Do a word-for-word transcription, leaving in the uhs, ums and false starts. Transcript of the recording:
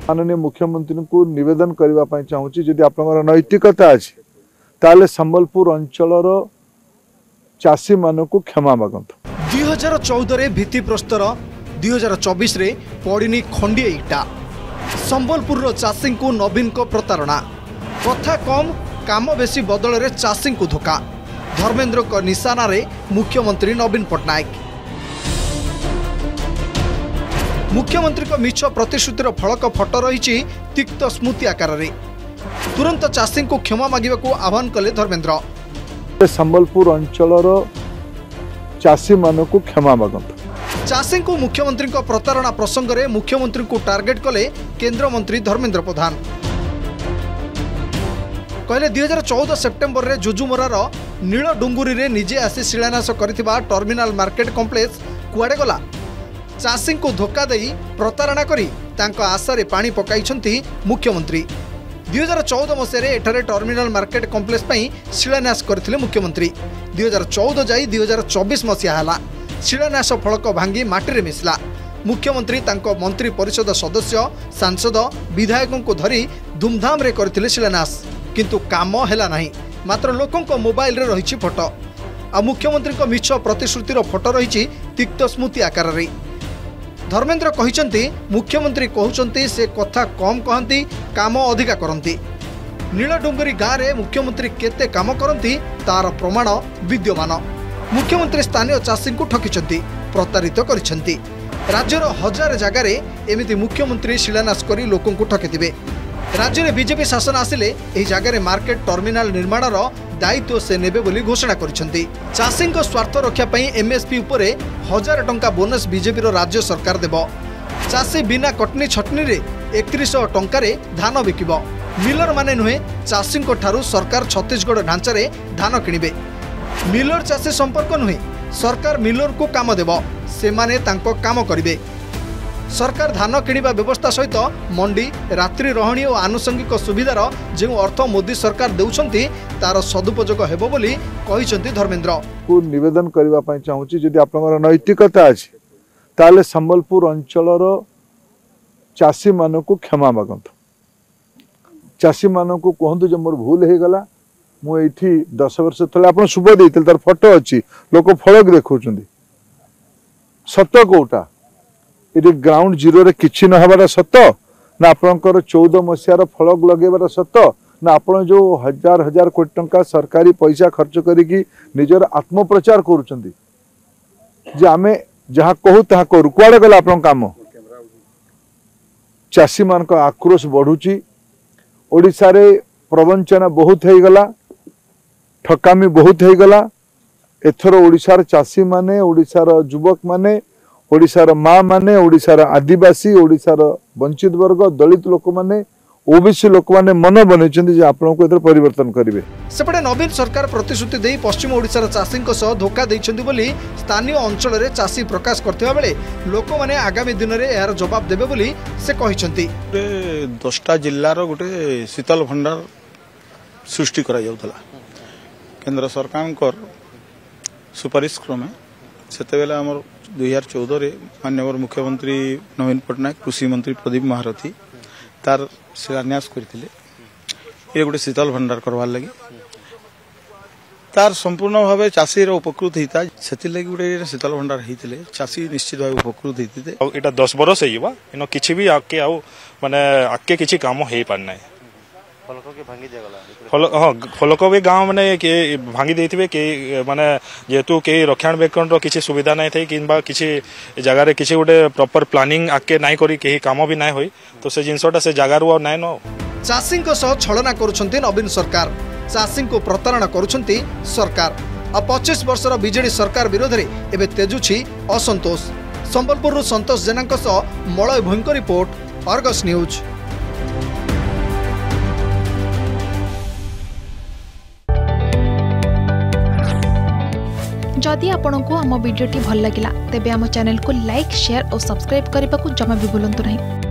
माननीय मुख्यमंत्री को निवेदन करने चाहूँगी जदि आप नैतिकता अच्छी ताले संबलपुर अंचल चाषी मान को क्षमा मागत। दुई हजार चौदह भित्ति प्रस्तर दुई हजार चौबीस पड़नी खंडीय इटा संबलपुर चाषी को नवीन को प्रतारणा कथा कम काम बेसी बदल में चाषी को धोखा धर्मेंद्र को निशाना रे मुख्यमंत्री नवीन पटनायक मुख्यमंत्री को मिछ प्रतिश्रुतिर फलक फटो रही तिक्त स्मृति आकार रे तुरंत चाषी को क्षमा मांगा को आह्वान कले धर्मेंद्र। संबलपुर अंचल चाषी मान को क्षमा मागत। चाषी को मुख्यमंत्री को प्रतारणा प्रसंग में मुख्यमंत्री को टार्गेट कले केंद्र मंत्री धर्मेंद्र प्रधान कहले दुई हजार चौदह सेप्टेम्बर में जुजुमरार नील डुंगुरी रे निजे आसी शिलान्यास करथिबा टर्मिनाल मार्केट कॉम्प्लेक्स कुआडे गला चाषी को धोखा दे प्रतारणा करी तांको आशारे पानी पकाइछंती मुख्यमंत्री। दुई हजार चौदह मसीह एठारे टर्मिनाल मार्केट कॉम्प्लेक्स पई शिलान्यास करथिले मुख्यमंत्री। दुई हजार चौदह जाई दुई हजार चौबीस मसीहा हला शिलान्यास फलक भांगी माटी मिसला मुख्यमंत्री तांको मंत्री परिषद सदस्य सांसद विधायकों को धरी धूमधाम रे करथिले शिलान्यास किंतु काम हैला नहीं मात्र लोकों को मोबाइल रे रही फोटो आ मुख्यमंत्री को मिछ प्रतिश्रुतिर फोटो रही तिक्त स्मृति आकार रे धर्मेंद्र कहिसंती मुख्यमंत्री कहउचंती से कथा कम कहंती काम अधिका करंती नीलडुंगरी गाँव में मुख्यमंत्री केते काम करंती तार प्रमाण विद्यमान मुख्यमंत्री स्थानीय चाषी को ठकिछंती प्रतारित करिछंती राज्यर हजार जगार एमिति मुख्यमंत्री शिलान्यास करी लोकों को ठकिथिबे राज्य में बीजेपी शासन आसिले एही जगार मार्केट टर्मिनाल निर्माणर दायित्व से नेबे बोली घोषणा करिसेंती चाषी स्वार्थ रक्षा पई एमएसपी उपरे हजार टंका बोनस बीजेपी रो राज्य सरकार देबो चाषी बिना कटनी छटनी रे एकतीस सौ टंका रे धान बिकिबो मिलर माने नुहे चाषी को ठारू सरकार छत्तीसगढ़ ढांचा रे धान किनिबे मिलर चाषी संपर्क नुहे सरकार मिलर को काम देबो से माने तांको काम करिबे सरकार धान किणवा व्यवस्था सहित मंडी रात्रि रहणी और आनुषंगिक सुविधार जो अर्थ मोदी सरकार देउछंती तार सदुपयोग हेबो बोली कहिसंती धर्मेंद्र को निवेदन करने चाहूँगी जदि आप नैतिकता अच्छी ताले संबलपुर अंचल चाषी मान को क्षमा मागत। चाषी मान को कहतु जो मोर भूल हो गला मुझे दस वर्ष थे आप शुभ देते तार फोटो अच्छी लोक फलक देखा सत कौटा ये ग्राउंड जीरो रे किछि न हबार सत ना आपनकर चौदह मसीहार फलक लगेबार सत ना आपण जो हजार हजार कोटी टंका सरकारी पैसा खर्च करिकी निजर आत्मप्रचार करुचंदी जे आमे जहाँ कहू ता करू कुआडे गला आपन काम चाषी मान का आक्रोश बढ़ुची ओडिशा रे प्रवंचना बहुत हो गला ठकामी बहुत हो गला एथर ओडिशार चाषी माने ओडिशार युवक माने ओडिशार माँ माने ओडिशार आदिवासी ओडिशार वंचित वर्ग दलित लोक माने ओबीसी लोक माने मन बनैछन्ती आपन को एथर परिवर्तन करिवे। सेपटे नवीन सरकार प्रतिश्रुति देई पश्चिम ओडिशार चाषी सह धोखा दैछन्ती बोली स्थानीय अंचल रे चाषी प्रकाश करथिबा बेले लोक माने आगामी दिन रे यार जवाब देबे बोली से कहिछन्ती। दसटा जिल्लार गोटे शीतल भंडार सृष्टि करा जाउतला केंद्र सरकार सुपारिश क्रमे सेतेबेले हमर दुई हजार चौदह माननीय मुख्यमंत्री नवीन पटनायक कृषि मंत्री प्रदीप महारथी तार शिलान्यास करते ये गोटे शीतल भंडार करवार लगी तार संपूर्ण भाव चाषी उपकृत होता से लगी गोटे शीतल भंडार होते चाषी निश्चित भाव उपकृत होते यहाँ दस बरस हो कि भी आगे आउ माने आगे किसी काम हो पारना हाँ फलक भी गाँव मैंने भांगी देते कि माने जेहेतु कई रक्षणाबेक्षण किसी सुविधा नहीं थे कि किसी जगार किसी गोटे प्रॉपर प्लानिंग आके नाई करी कहीं काम भी नाई होई तो से जिनसटा से जगार नाई न चाषी छलना करुछंती नवीन सरकार चाषी को प्रतारणा करुछंती सरकार आ पच्चीस वर्षर बीजेडी सरकार विरोध में एवं तेजुछि असंतोष। संबलपुर संतोष जेना मलय भोईंको रिपोर्ट अर्गस न्यूज। जदि आपंक आम भिडी भल लगा तेब आम चैनल को लाइक शेयर और सब्सक्राइब करने को जमा भी भूलु नहीं।